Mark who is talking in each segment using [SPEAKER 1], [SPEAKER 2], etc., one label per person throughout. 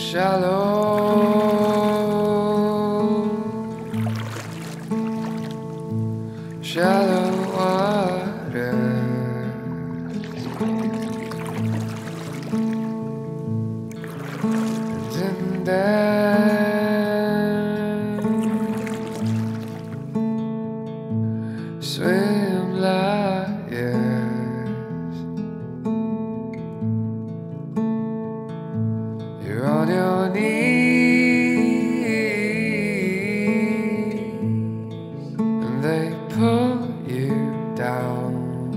[SPEAKER 1] Shallow water. And then swim liars. You're on your knees and they pull you down.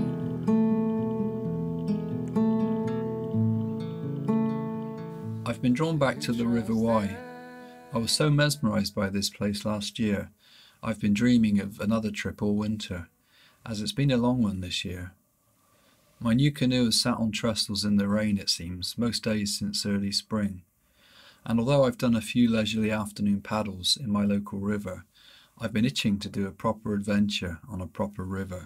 [SPEAKER 2] I've been drawn back to the River Wye. I was so mesmerised by this place last year. I've been dreaming of another trip all winter, as it's been a long one this year. My new canoe has sat on trestles in the rain, it seems, most days since early spring. And although I've done a few leisurely afternoon paddles in my local river, I've been itching to do a proper adventure on a proper river.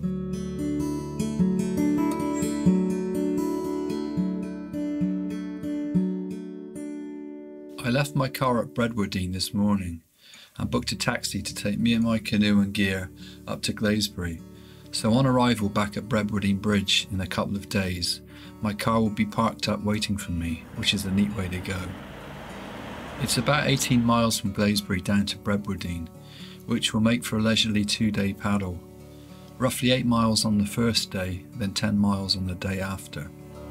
[SPEAKER 2] I left my car at Bredwardine this morning and booked a taxi to take me and my canoe and gear up to Glasbury. So on arrival back at Bredwardine Bridge in a couple of days, my car will be parked up waiting for me, which is a neat way to go. It's about 18 miles from Glasbury down to Bredwardine, which will make for a leisurely 2-day paddle. Roughly 8 miles on the first day, then 10 miles on the day after.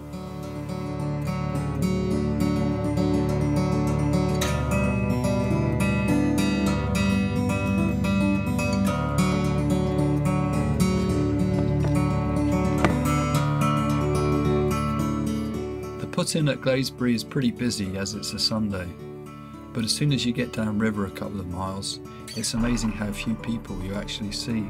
[SPEAKER 2] The put-in at Glasbury is pretty busy as it's a Sunday, but as soon as you get downriver a couple of miles, it's amazing how few people you actually see.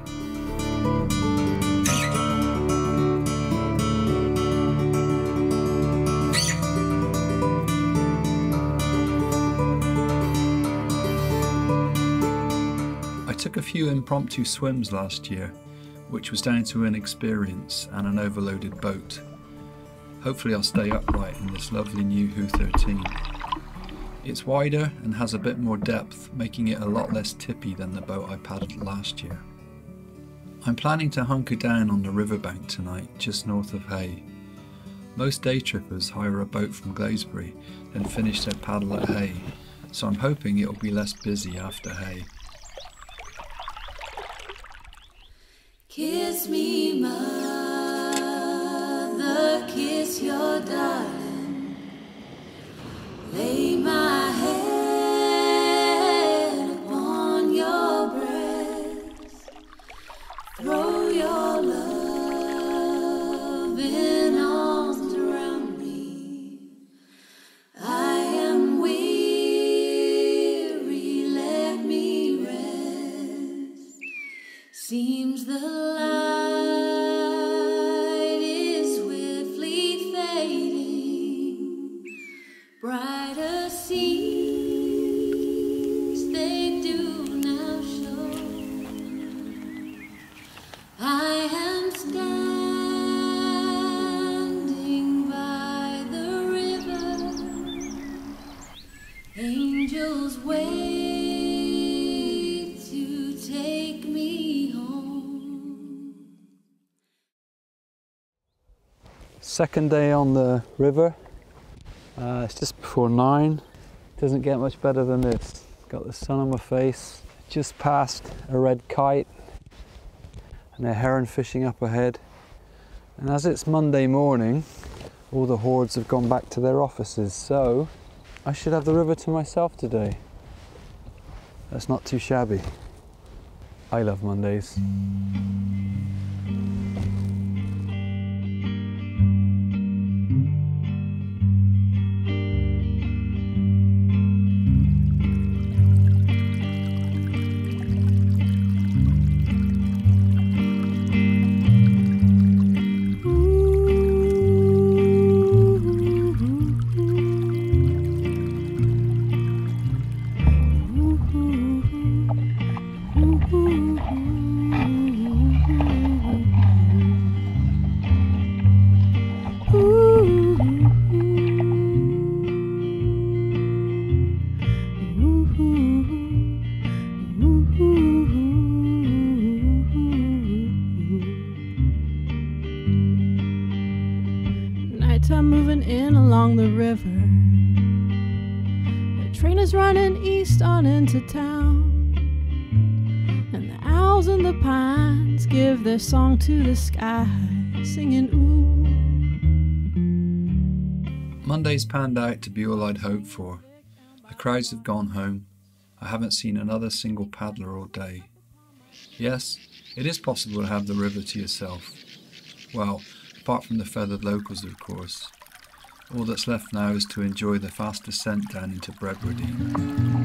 [SPEAKER 2] I took a few impromptu swims last year, which was down to inexperience and an overloaded boat. Hopefully I'll stay upright in this lovely new Hu 13. It's wider and has a bit more depth, making it a lot less tippy than the boat I paddled last year. I'm planning to hunker down on the riverbank tonight, just north of Hay. Most day trippers hire a boat from Glasbury, then finish their paddle at Hay, so I'm hoping it'll be less busy after Hay.
[SPEAKER 3] Kiss me, mother, kiss your darling. Lay my head upon your breast. Throw your loving arms around me. I am weary, let me rest. Seems the light is swiftly fading. Brighter scenes they do now show. I am standing by the river. Angels wait to take me home.
[SPEAKER 2] Second day on the river. It's just before 9. Doesn't get much better than this. Got the sun on my face. Just passed a red kite and a heron fishing up ahead. And as it's Monday morning, all the hordes have gone back to their offices, so I should have the river to myself today. That's not too shabby. I love Mondays.
[SPEAKER 4] Train is running east on into town, and the owls in the pines give their song to the sky, singing ooh.
[SPEAKER 2] Monday's panned out to be all I'd hoped for. The crowds have gone home. I haven't seen another single paddler all day. Yes, it is possible to have the river to yourself. Well, apart from the feathered locals, of course. All that's left now is to enjoy the fast descent down into Bredwardine.